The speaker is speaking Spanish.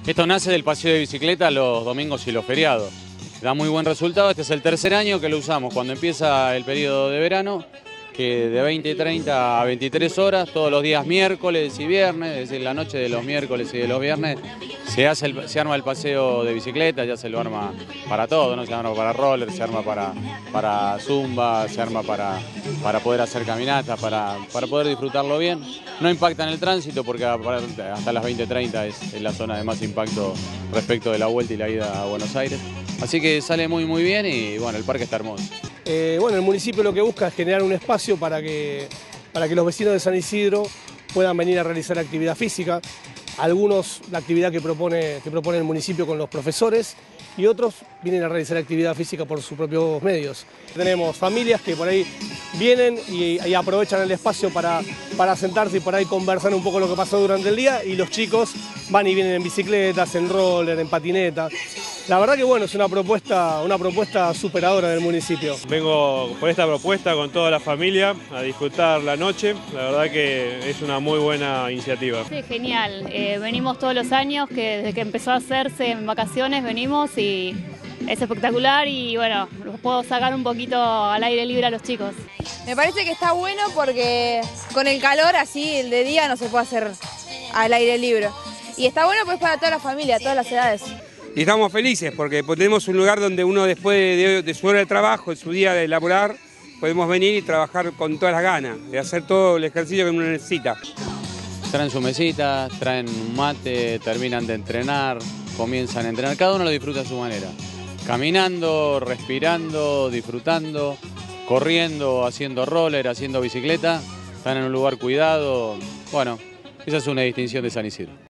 Esto nace del paseo de bicicleta los domingos y los feriados. Da muy buen resultado, este es el tercer año que lo usamos cuando empieza el periodo de verano, que de 20:30 a 23 horas, todos los días miércoles y viernes, es decir, la noche de los miércoles y de los viernes, se arma el paseo de bicicleta, ya se lo arma para todo, ¿no? Se arma para roller, se arma para zumba, se arma para poder hacer caminatas, para poder disfrutarlo bien. No impacta en el tránsito porque hasta las 20:30 es la zona de más impacto respecto de la vuelta y la ida a Buenos Aires. Así que sale muy bien y bueno, el parque está hermoso. Bueno, el municipio lo que busca es generar un espacio para que los vecinos de San Isidro puedan venir a realizar actividad física. Algunos la actividad que propone el municipio con los profesores y otros vienen a realizar actividad física por sus propios medios. Tenemos familias que por ahí vienen y aprovechan el espacio para sentarse y por ahí conversar un poco lo que pasó durante el día, y los chicos van y vienen en bicicletas, en roller, en patineta. La verdad que bueno, es una propuesta superadora del municipio. Vengo por esta propuesta con toda la familia a disfrutar la noche, la verdad que es una muy buena iniciativa. Sí, genial, venimos todos los años, que desde que empezó a hacerse en vacaciones venimos y es espectacular y bueno, los puedo sacar un poquito al aire libre a los chicos. Me parece que está bueno porque con el calor así, el de día no se puede hacer al aire libre. Y está bueno pues para toda la familia, todas las edades. Y estamos felices porque tenemos un lugar donde uno después de su hora de trabajo, de su día de laborar, podemos venir y trabajar con todas las ganas, de hacer todo el ejercicio que uno necesita. Traen su mesita, traen un mate, terminan de entrenar, comienzan a entrenar, cada uno lo disfruta a su manera. Caminando, respirando, disfrutando, corriendo, haciendo roller, haciendo bicicleta, están en un lugar cuidado. Bueno, esa es una distinción de San Isidro.